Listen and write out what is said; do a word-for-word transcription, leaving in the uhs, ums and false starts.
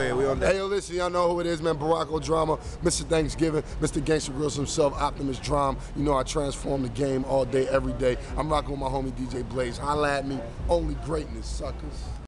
here. We on that. Hey, yo, listen, y'all know who it is, man. Barack Drama, Mister Thanksgiving, Mister Gangsta Grills himself, Optimus Drum. You know I transform the game all day, every day. I'm rocking with my homie D J Blaze. Holla at me. Only greatness, suckers.